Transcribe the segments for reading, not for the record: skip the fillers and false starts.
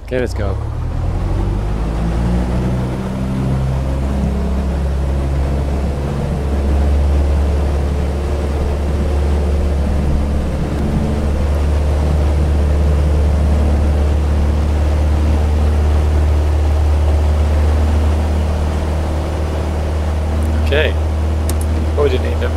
Okay, let's go. Okay. Oh, we didn't need them.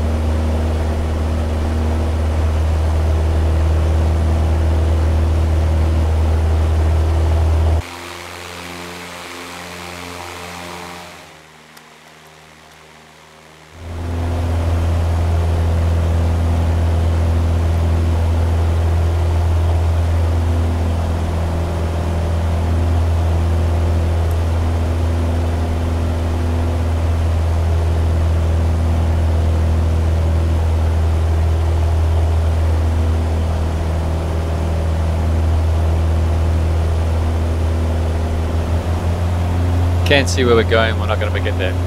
Can't see where we're going. We're not going to get there.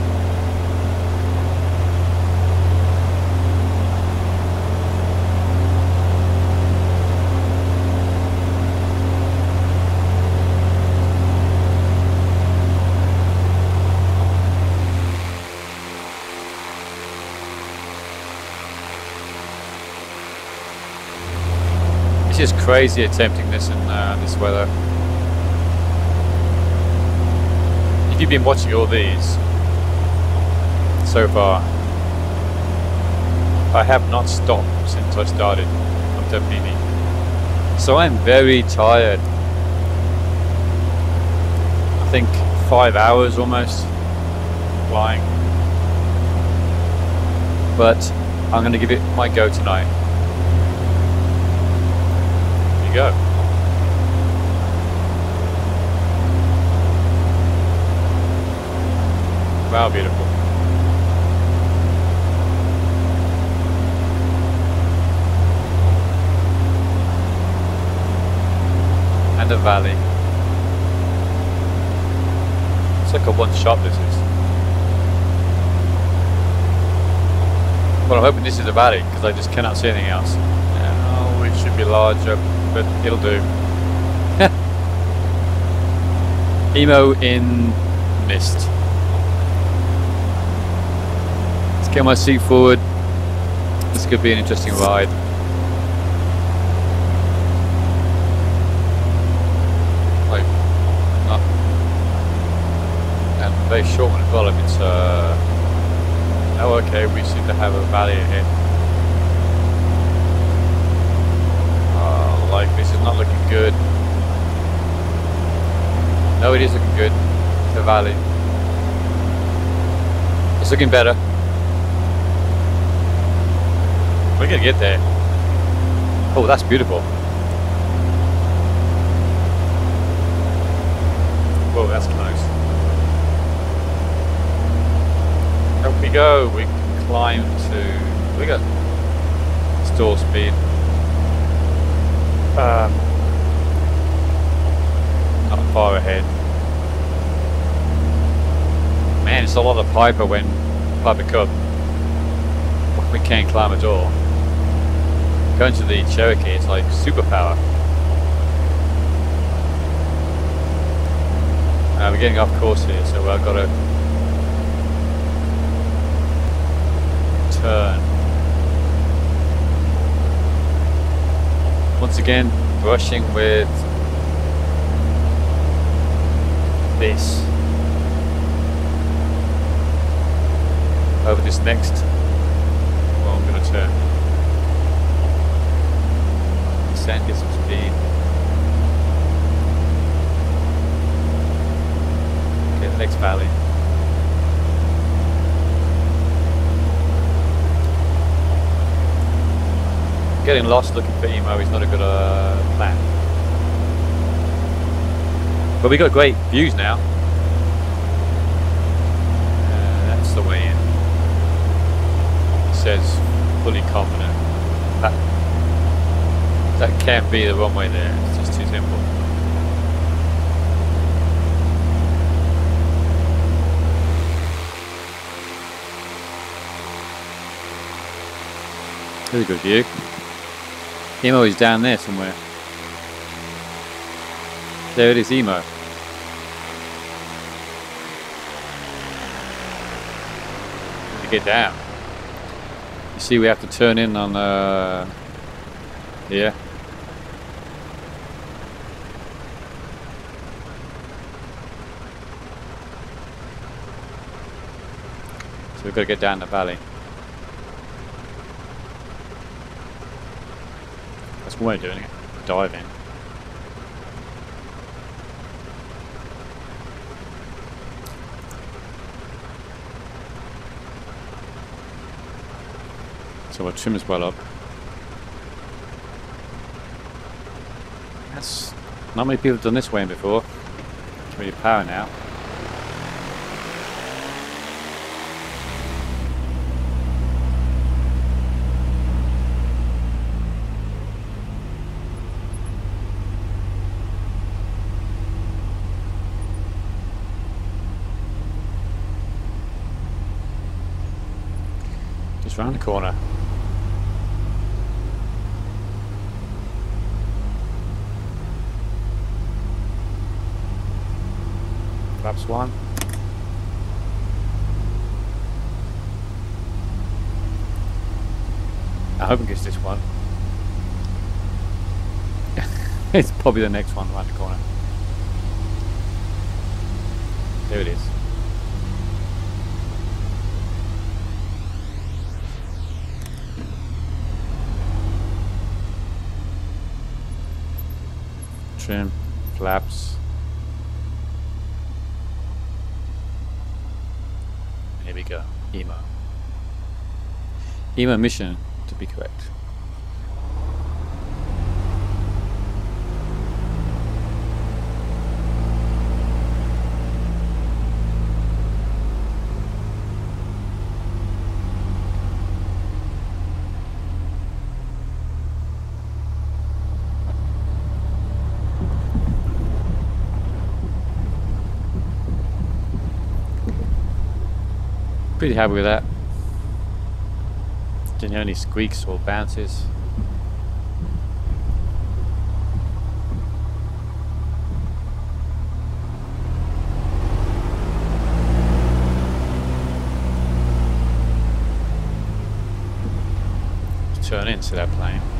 It's just crazy attempting this in this weather. If you've been watching all these so far, I have not stopped since I started on Terpini. So I'm very tired. I think 5 hours almost flying. But I'm going to give it my go tonight. Here you go. Wow, beautiful. And a valley. It's like a one shot this is. Well, I'm hoping this is a valley because I just cannot see anything else. Oh, it should be larger, but it'll do. Emo in mist. Get my seat forward. This could be an interesting ride. Like, not, and very short one as well. If it's oh, okay, we seem to have a valley ahead. Like this is not looking good. No, it is looking good. The valley. It's looking better. We're gonna get there. Oh, that's beautiful. Whoa, that's close. Up we go. We can climb to. We got stall speed. Not far ahead. Man, it's a lot of Piper when Piper Cub. We can't climb at all. Going to the Cherokee, it's like superpower. We're getting off course here, so I've got to turn. Once again, brushing with this over this next. Well, I'm going to turn. Descend, get some speed. Okay, the next valley. Getting lost looking for Emo is not a good plan. But we got great views now. That's the way in. It says fully confident. That can't be the wrong way there. It's just too simple. Really good view. Emo is down there somewhere. There it is, Emo. To get down. You see, we have to turn in on here. So we've got to get down the valley. That's one way of doing it. Dive in. So our trim is well up. That's not many people have done this way before. It's really power now. Just round the corner. Perhaps one. I hope it gets this one. It's probably the next one around the corner. There it is. Trim, flaps. Here we go. Emo. Emo mission, to be correct. Pretty happy with that. Didn't hear any squeaks or bounces. Let's turn into that plane.